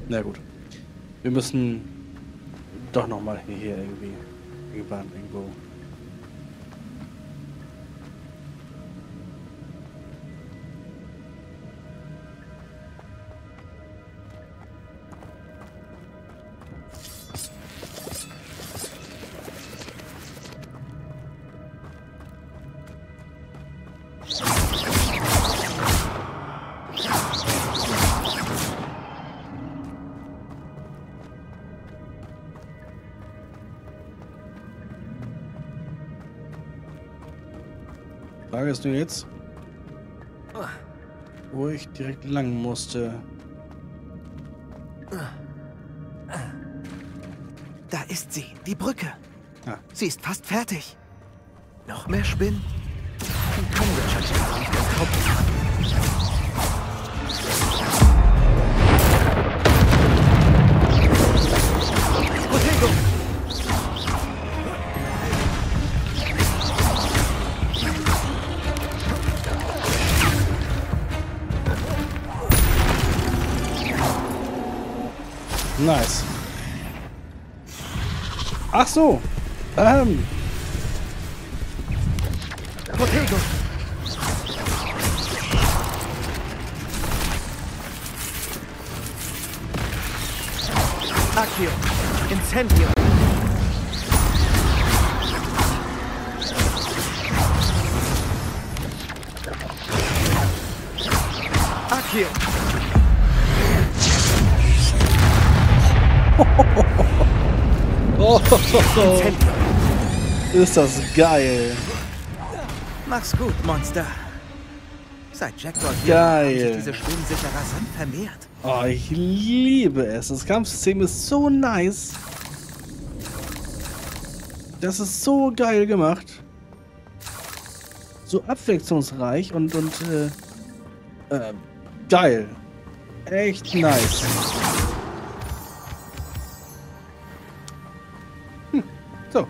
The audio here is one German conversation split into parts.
Na gut. Wir müssen doch nochmal hier irgendwie. Irgendwo. Frage ist nur jetzt, wo ich direkt lang musste. Da ist sie, die Brücke. Ah. Sie ist fast fertig. Noch mehr Spinnen? Die können wir schon nicht entkommen. Protego! Nice. Ach so. Protego! Accio! Incendio! Accio! Oh, Incendio! ist das geil. Mach's gut, Monster. Seit Jackdaw hier haben sich Geil. diese Spinnen sicher rasant vermehrt. Oh, ich liebe es. Das Kampfsystem ist so nice. Das ist so geil gemacht. So abwechslungsreich und geil. Echt nice. So.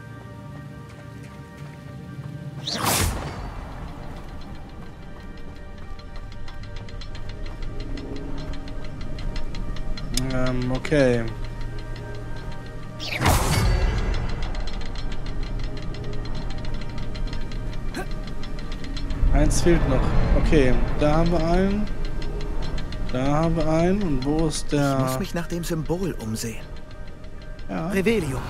Okay. Eins fehlt noch. Okay, da haben wir einen. Da haben wir einen. Und wo ist Ich muss der... mich nach dem Symbol umsehen. Ja. Revelio.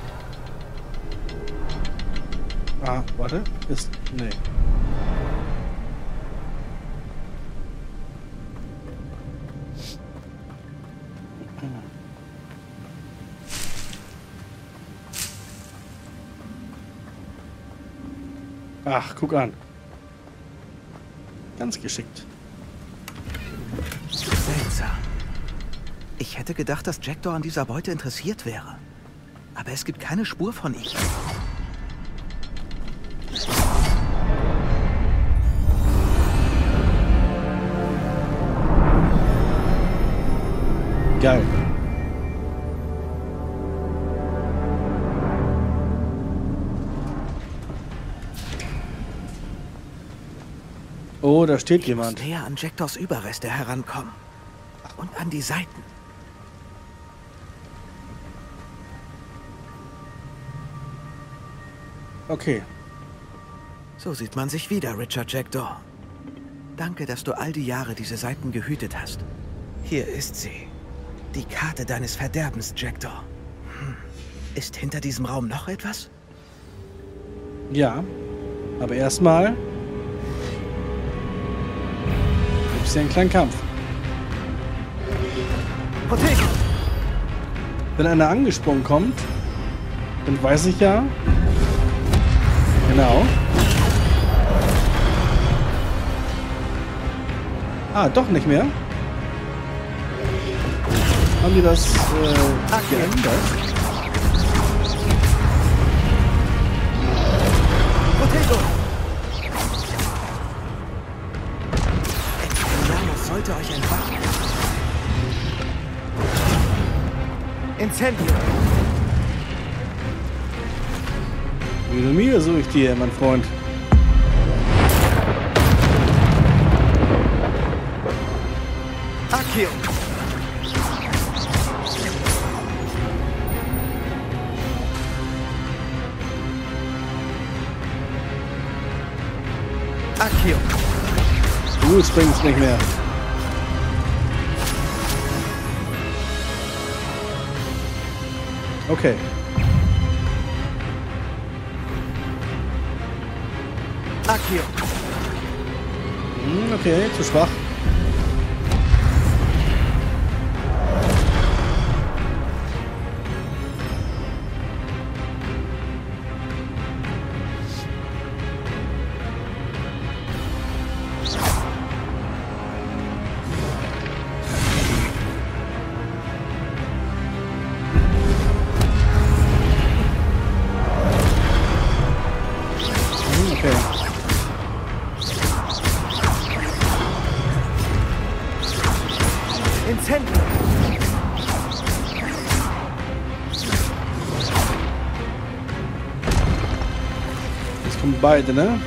Ah, warte. Ist... Nee. Ach, guck an. Ganz geschickt. Seltsam. Ich hätte gedacht, dass Jackdaw an dieser Beute interessiert wäre. Aber es gibt keine Spur von ihm. Geil. Oh, da steht jemand. Näher an Jackdaws Überreste herankommen. Und an die Seiten. Okay. So sieht man sich wieder, Richard Jackdaw. Danke, dass du all die Jahre diese Seiten gehütet hast. Hier ist sie. Die Karte deines Verderbens, Jackdaw. Ist hinter diesem Raum noch etwas? Ja. Aber erstmal gibt es hier einen kleinen Kampf. Protego! Wenn einer angesprungen kommt, dann weiß ich ja. Genau. Ah, doch nicht mehr. Haben die das geändert? Protego! Expelliarmus sollte euch entwachen. Incendio! Mille Mille suche ich dir, mein Freund. Accio! Accio. Du springst nicht mehr. Okay. Accio. Okay, zu schwach. Okay. Incendio. Jetzt kommen beide, ne?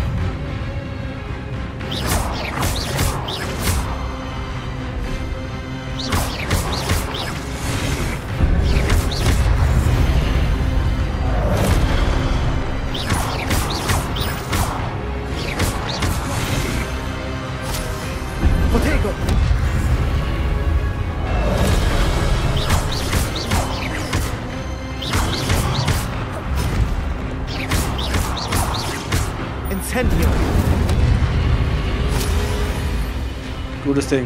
Protego. Incendio. Gutes Ding.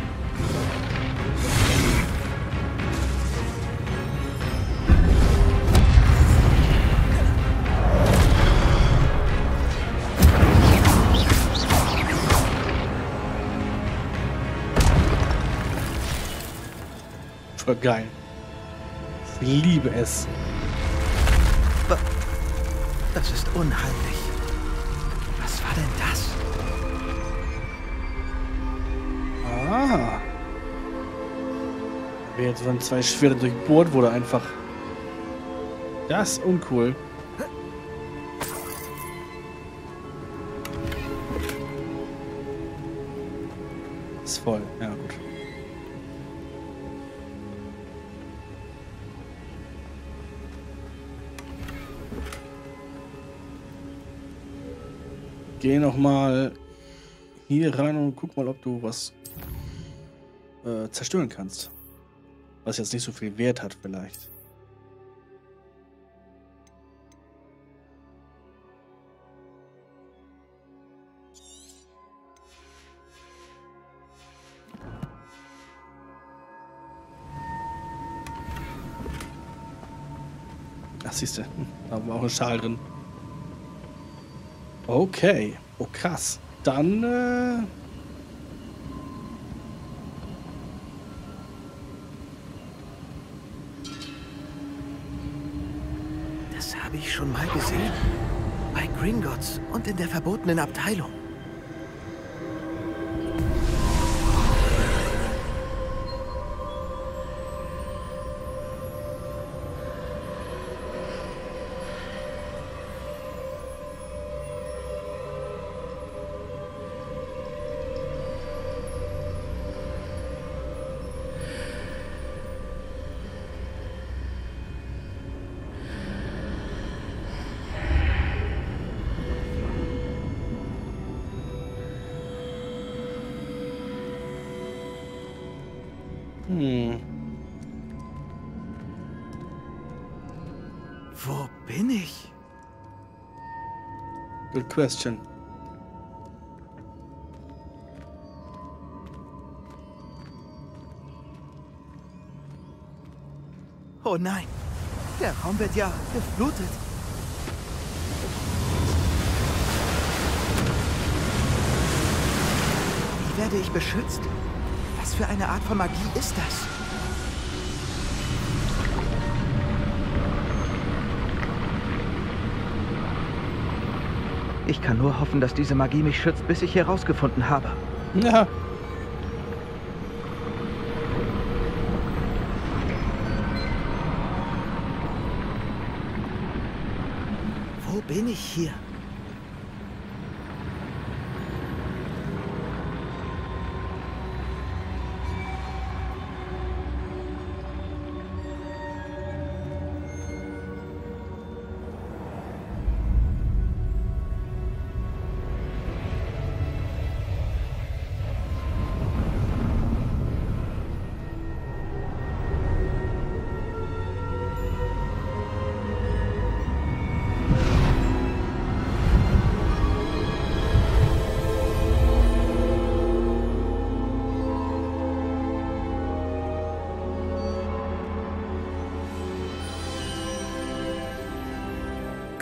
Voll geil. Ich liebe es. Das ist unheimlich. Was war denn das? Ah. Wie jetzt waren zwei Schwerte durchbohrt wurde einfach. Das ist uncool. Ist voll. Ja, gut. Geh noch mal hier rein und guck mal, ob du was zerstören kannst. Was jetzt nicht so viel Wert hat vielleicht. Ach, siehst du, da war auch ein Schal drin. Okay. Oh, krass. Dann, Das habe ich schon mal gesehen. Bei Gringotts und in der verbotenen Abteilung. Wo bin ich? Good question. Oh nein, der Raum wird ja geflutet. Wie werde ich beschützt? Was für eine Art von Magie ist das? Ich kann nur hoffen, dass diese Magie mich schützt, bis ich herausgefunden habe. Ja. Wo bin ich hier?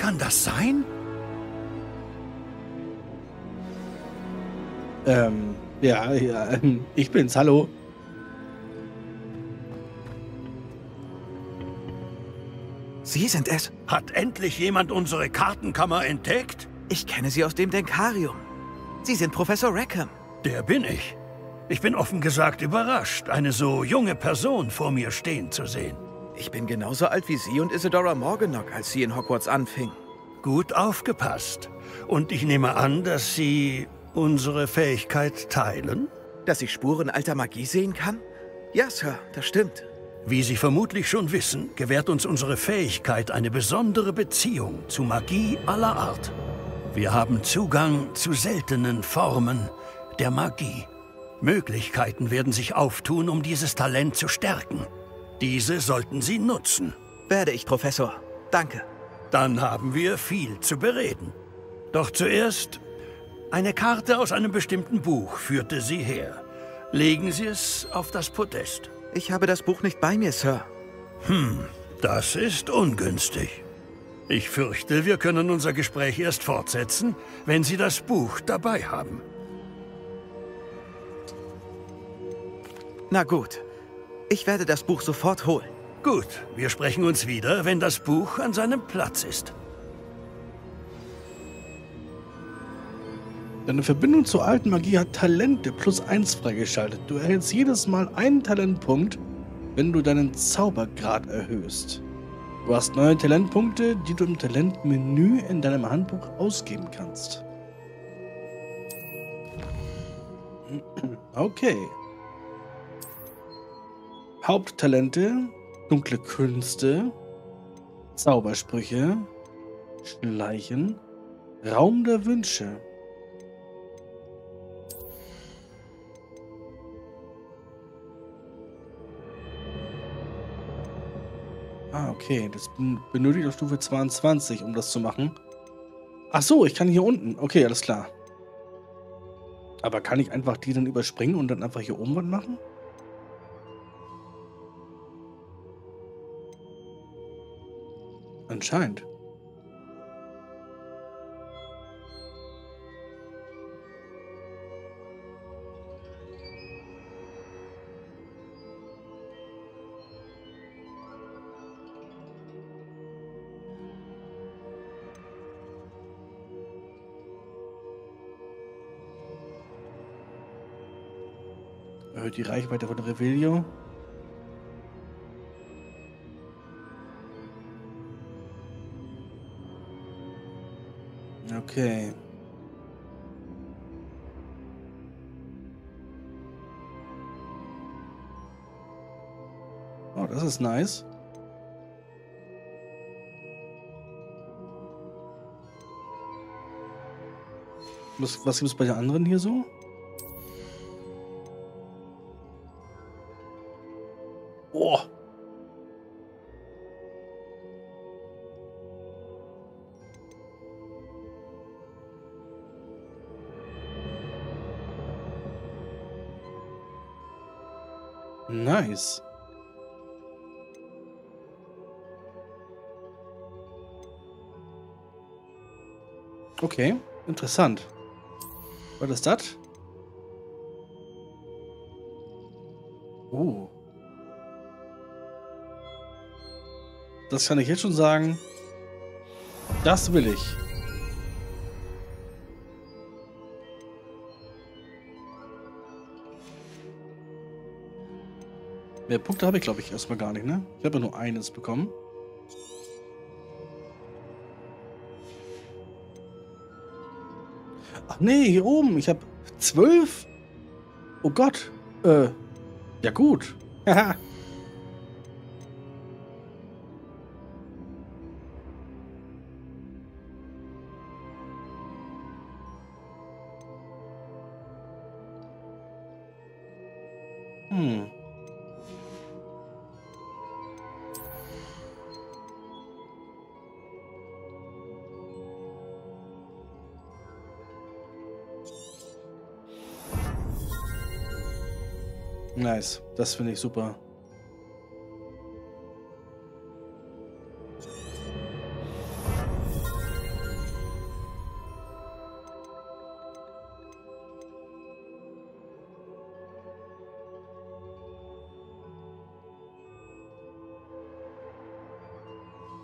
kann das sein? Ja, ich bin's, hallo. Sie sind es. Hat endlich jemand unsere Kartenkammer entdeckt? Ich kenne Sie aus dem Denkarium. Sie sind Professor Rackham. Der bin ich. Ich bin offen gesagt überrascht, eine so junge Person vor mir stehen zu sehen. Ich bin genauso alt wie Sie und Isadora Morganach, als sie in Hogwarts anfing. Gut aufgepasst. Und ich nehme an, dass Sie unsere Fähigkeit teilen? Dass ich Spuren alter Magie sehen kann? Ja, Sir, das stimmt. Wie Sie vermutlich schon wissen, gewährt uns unsere Fähigkeit eine besondere Beziehung zu Magie aller Art. Wir haben Zugang zu seltenen Formen der Magie. Möglichkeiten werden sich auftun, um dieses Talent zu stärken. Diese sollten Sie nutzen. Werde ich, Professor. Danke. Dann haben wir viel zu bereden. Doch zuerst, eine Karte aus einem bestimmten Buch führte Sie her. Legen Sie es auf das Podest. Ich habe das Buch nicht bei mir, Sir. Das ist ungünstig. Ich fürchte, wir können unser Gespräch erst fortsetzen, wenn Sie das Buch dabei haben. Na gut. Ich werde das Buch sofort holen. Gut, wir sprechen uns wieder, wenn das Buch an seinem Platz ist. Deine Verbindung zur alten Magie hat Talente +1 freigeschaltet. Du erhältst jedes Mal einen Talentpunkt, wenn du deinen Zaubergrad erhöhst. Du hast neue Talentpunkte, die du im Talentmenü in deinem Handbuch ausgeben kannst. Okay. Haupttalente, dunkle Künste, Zaubersprüche, Schleichen, Raum der Wünsche. Ah, okay. Das benötigt auf Stufe 22, um das zu machen. Ach so, ich kann hier unten. Okay, alles klar. Aber kann ich einfach die dann überspringen und dann einfach hier oben was machen? Anscheinend. Erhöht die Reichweite von Revelio. Okay. Oh, das ist nice. Was gibt es bei den anderen hier so? Oh. Nice. Okay, interessant. Was ist das? Das kann ich jetzt schon sagen. Das will ich. Mehr Punkte habe ich, glaube ich, erstmal gar nicht, ne? Ich habe ja nur eines bekommen. Ach nee, hier oben. Ich habe 12. Oh Gott. Ja gut. Haha. Nice, das finde ich super.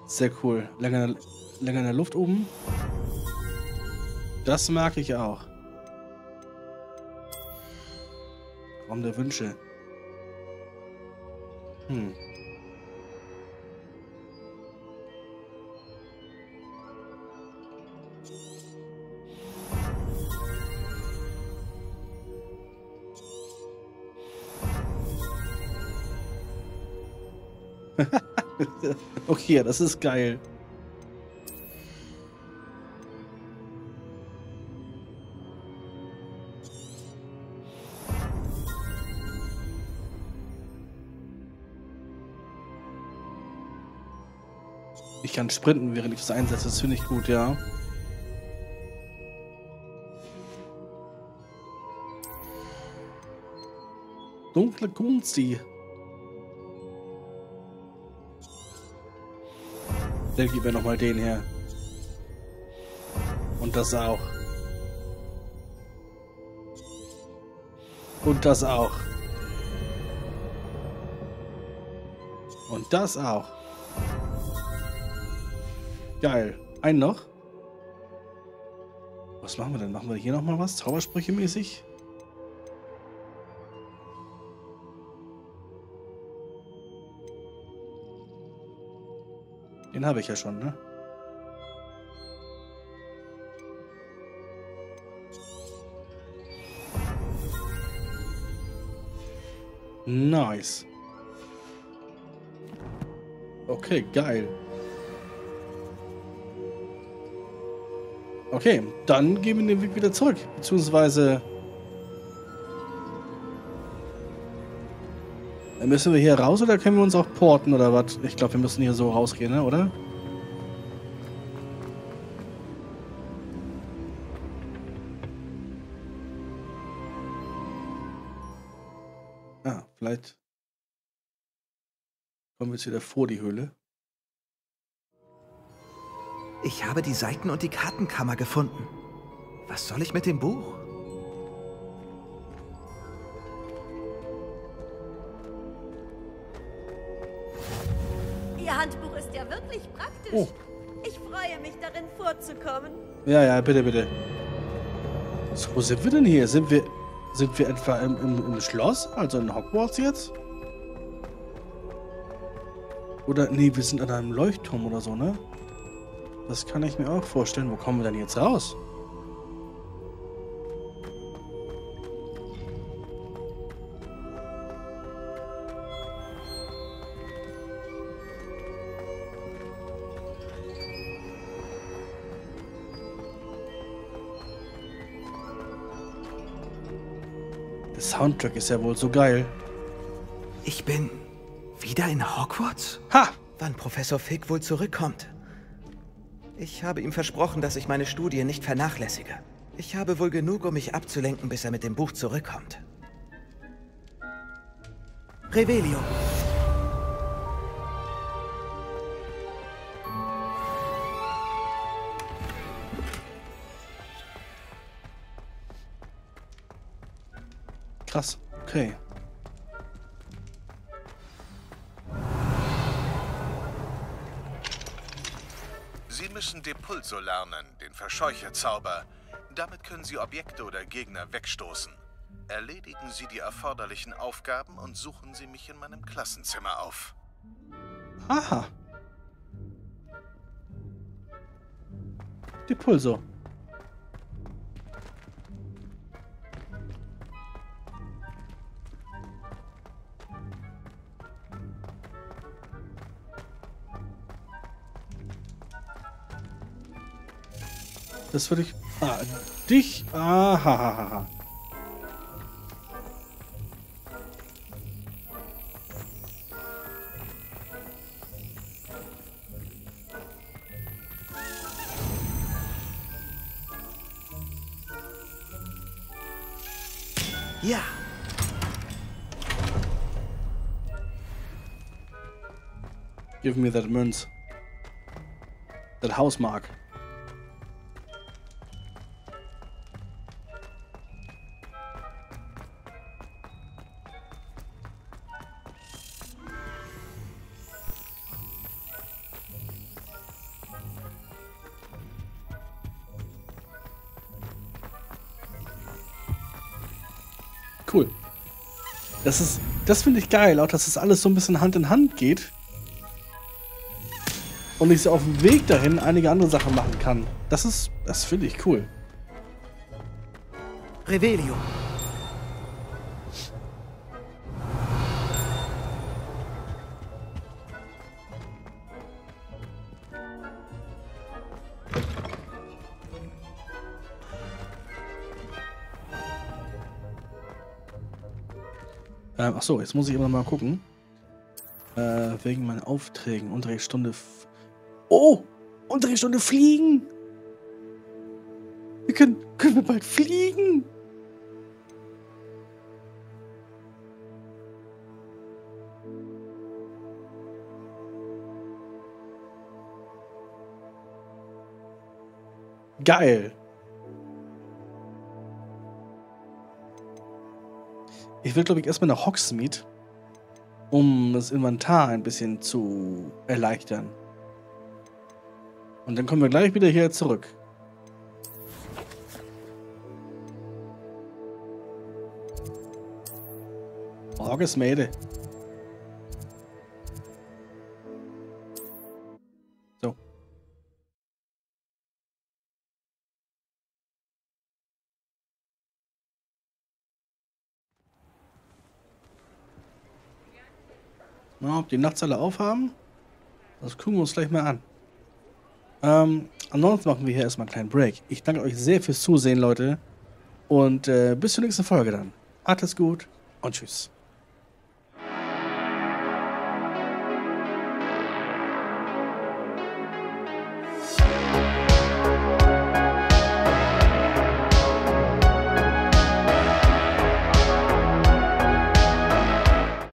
Sehr cool. Länger in der Luft oben. Das mag ich auch. Raum der Wünsche. Okay, das ist geil. Ich kann sprinten, während ich das einsetze. Das finde ich gut, ja. Dunkle Kunsti. Dann gib mir nochmal den her. Und das auch. Und das auch. Und das auch. Geil. Einen noch. Was machen wir denn? Machen wir hier nochmal was? Zaubersprüche mäßig? Den habe ich ja schon, ne? Nice. Okay, geil. Okay, dann gehen wir den Weg wieder zurück. Beziehungsweise... Müssen wir hier raus oder können wir uns auch porten oder was? Ich glaube, wir müssen hier so rausgehen, ne? Oder? Ah, vielleicht kommen wir jetzt wieder vor die Höhle. Ich habe die Seiten und die Kartenkammer gefunden. Was soll ich mit dem Buch? Ihr Handbuch ist ja wirklich praktisch. Oh. Ich freue mich, darin vorzukommen. Ja, ja, bitte, bitte. So, wo sind wir denn hier? Sind wir etwa im Schloss? Also in Hogwarts jetzt? Oder, nee, wir sind an einem Leuchtturm oder so, ne? Das kann ich mir auch vorstellen. Wo kommen wir denn jetzt raus? Der Soundtrack ist ja wohl so geil. Ich bin wieder in Hogwarts? Ha! Wann Professor Fig wohl zurückkommt? Ich habe ihm versprochen, dass ich meine Studie nicht vernachlässige. Ich habe wohl genug, um mich abzulenken, bis er mit dem Buch zurückkommt. Revelio. Krass. Okay. Sie müssen Depulso lernen, den Verscheucherzauber. Damit können Sie Objekte oder Gegner wegstoßen. Erledigen Sie die erforderlichen Aufgaben und suchen Sie mich in meinem Klassenzimmer auf. Aha. Depulso. Das würde ich... Ah, dich... Aha. Ja. Give me that Münz. That Hausmark. Cool. Das finde ich geil, auch dass das alles so ein bisschen Hand in Hand geht. Und ich so auf dem Weg dahin einige andere Sachen machen kann. Das finde ich cool. Revelio. Achso, jetzt muss ich immer mal gucken. Wegen meinen Aufträgen. Unterrichtsstunde. Oh! Unterrichtsstunde fliegen! Können wir bald fliegen? Geil! Ich will, glaube ich, erstmal nach Hogsmeade, um das Inventar ein bisschen zu erleichtern. Und dann kommen wir gleich wieder hier zurück. Hogsmeade. So. Na, ob die nachts alle aufhaben? Das gucken wir uns gleich mal an. Ansonsten machen wir hier erstmal einen kleinen Break. Ich danke euch sehr fürs Zusehen, Leute. Und bis zur nächsten Folge dann. Macht es gut und tschüss.